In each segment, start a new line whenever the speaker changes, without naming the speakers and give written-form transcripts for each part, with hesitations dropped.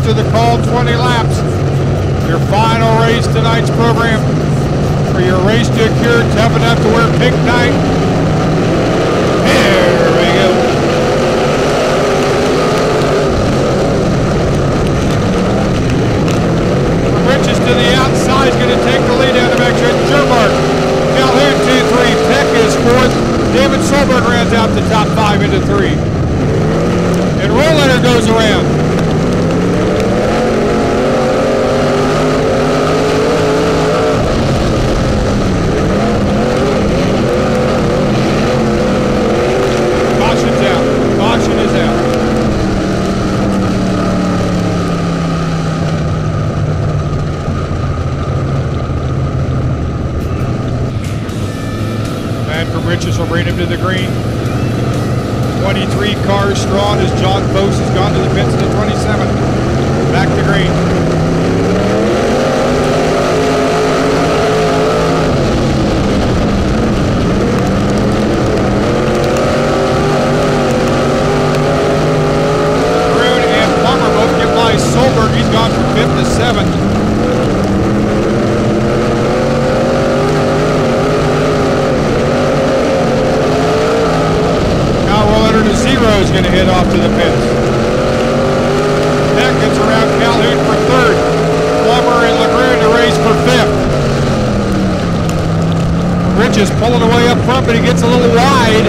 To the call, 20 laps. Your final race tonight's program. For your race to occur, tough enough to wear pink night. Here we go. Rich's to the outside is going to take the lead out of extra. Germark, Calhoun 2-3. Peck is fourth. David Solberg rounds out the top five into three. And Rollander goes around. Richards will bring him to the green. 23 cars strong as John Bose has gone to the pits to 27. Back to green. Maroon and Plummer both get by Solberg. He's gone from 5th to 7th. Is going to head off to the pits. Peck gets around Calhoun for third. Plummer and LeGrune to race for fifth. Rich is pulling away up front, but he gets a little wide.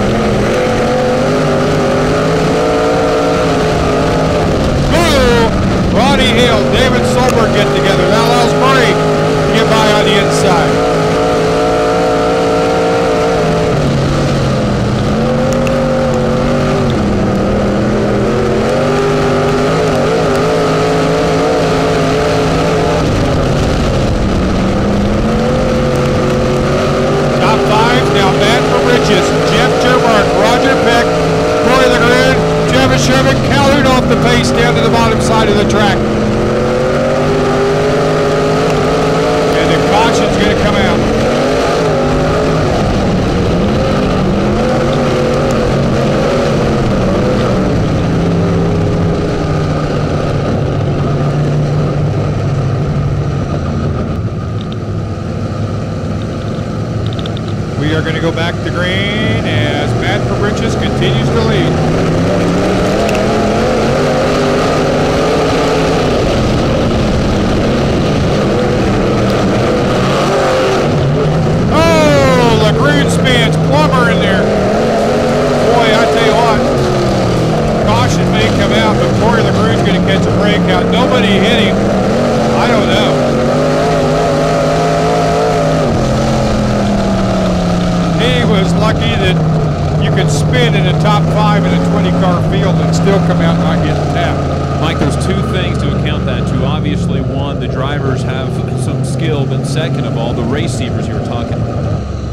Ooh! Ronnie Hill, David Solberg get together. That allows Murray to get by on the inside. Travis Sherfick, Calhoun off the pace down to the bottom side of the track. And the caution's going to come out. We are going to go back to green as Matt Fabricius continues to lead. Spins Plummer in there. Boy, I tell you what, caution may come out, but Corey LeGrune's going to catch a breakout. Nobody hit him. I don't know. He was lucky that you could spin in the top five in a 20-car field and still come out and not get tapped.
Mike, there's two things to account that to. Obviously, one, the drivers have some skill, but second of all, the receivers you were talking about.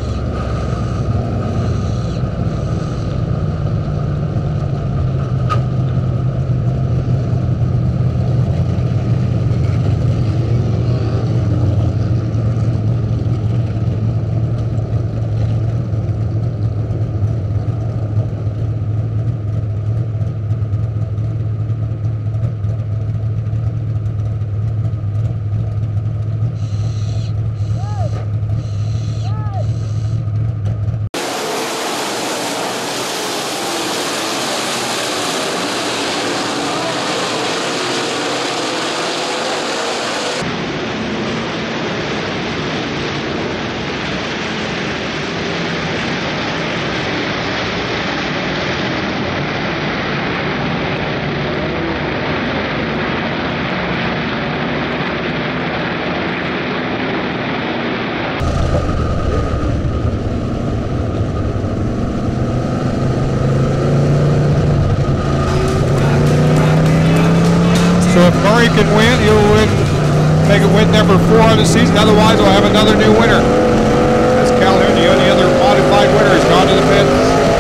Murray can win, he'll win, make it win number 4 on the season. Otherwise, we'll have another new winner. As Calhoun, the only other modified winner, has gone to the pits.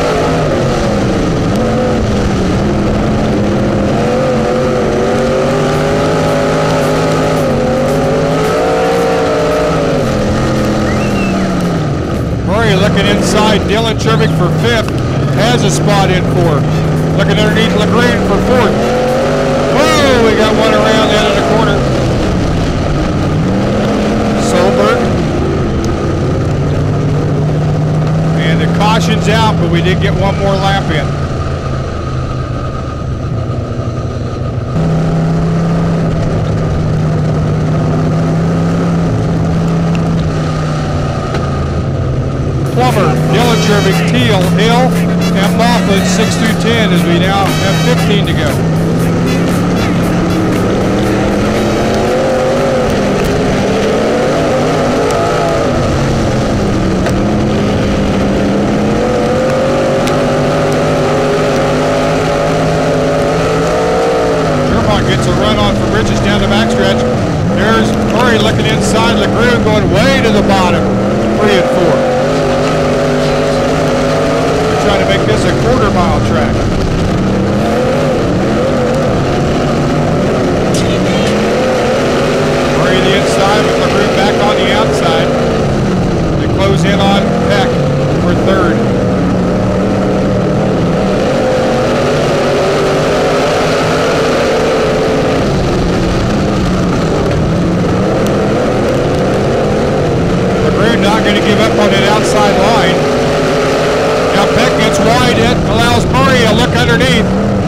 Murray looking inside. Dylan Sherfick for 5th. Has a spot in 4th. Looking underneath LeGrune for 4th. Whoa! We got one around the end of the corner. Solberg. And the caution's out, but we did get one more lap in. Plummer, Dylan Sherfick, Teal, Hill, and Moffitt 6 through 10 as we now have 15 to go. Germont gets a run on from Richards down the backstretch. There's Murray looking inside. LeGroux going way to the bottom, 3 and 4. Trying to make this a quarter-mile track. Murray the inside with LeGroux back on the outside. They close in on Peck for third. LeGroux not going to give up on that outside line. Now Peck gets wide, it allows Murray a look underneath.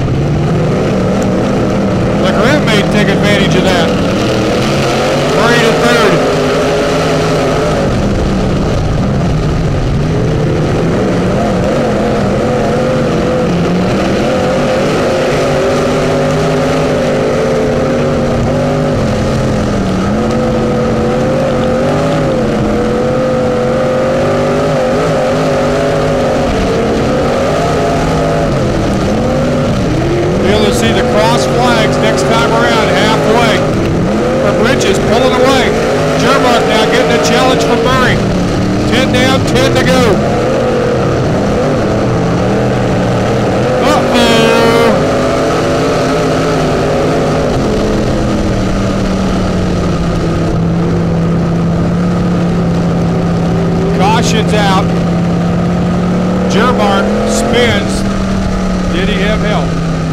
LeGroux may take advantage of that. Murray to third. Next time around, halfway. From Bridges pulling away. Germark now getting a challenge from Murray. 10 down, 10 to go. Uh-oh. Caution's out. Germark spins. Did he have help?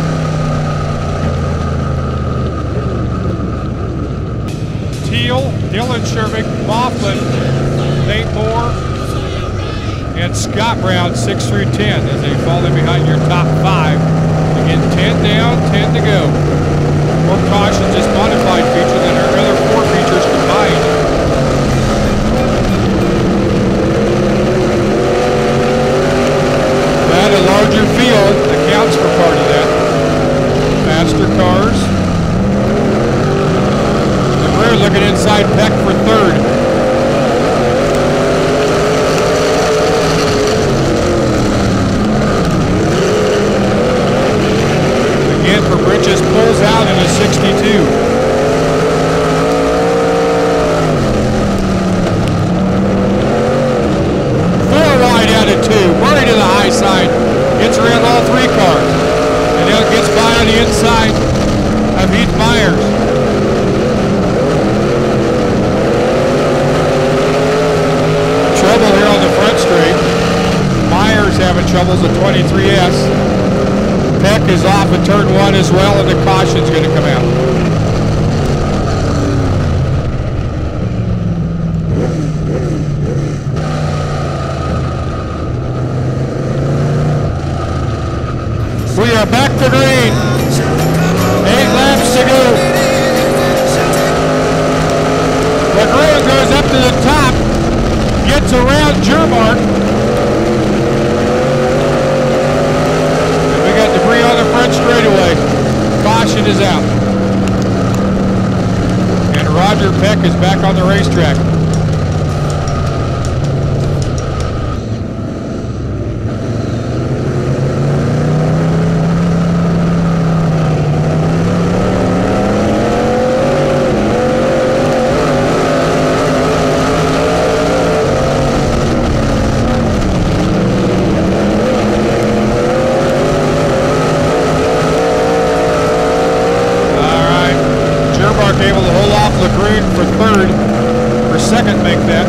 Dylan Sherfick, Mifflin, Nate Moore, and Scott Brown 6 through 10 as they fall in behind your top 5. Again, 10 down, 10 to go. More cautions, this modified feature than our other 4 features combined. That a larger field accounts for part of that. Faster cars. Looking inside Peck for third. Again for Bridges, pulls out in a 62. Four wide out of 2. Murray to the high side. Gets around all 3 cars. And now gets by on the inside of Heath Myers. Trouble here on the front straight. Myers having troubles at 23S. Peck is off at turn 1 as well, and the caution's going to come out. We are back to green. 8 laps to go. LeGroux goes up to the top. Gets around Germark. And we got debris on the front straightaway. Caution is out. And Roger Peck is back on the racetrack. Able to hold off LeGroux for third, for second make that.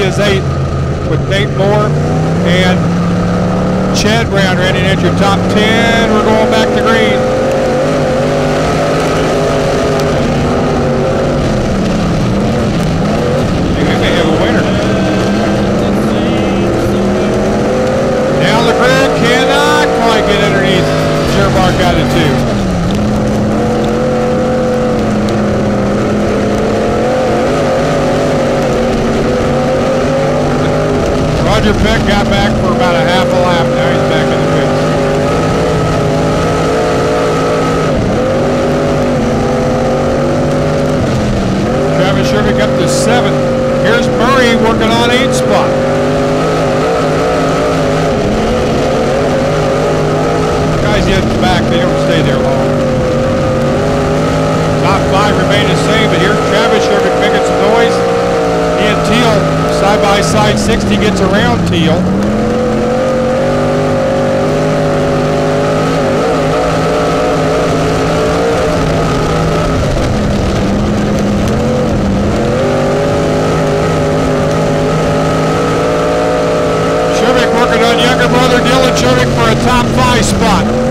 is 8th with Nate Moore and Chad Brown running at your top 10. We're going back to green. We may have a winner. Now LeGrand cannot quite get underneath Shermark out of 2. Roger Peck got back for about a half a lap. Now he's back in the pits. Travis Sherfick up to 7th. Here's Murray working on 8th spot. Guys get back, they don't stay there long. Top 5 remain the same, but here's Travis Sherfick making some noise. He and Teal side by side. 60 gets around Teal. Sherfick working on younger brother Dylan Sherfick for a top 5 spot.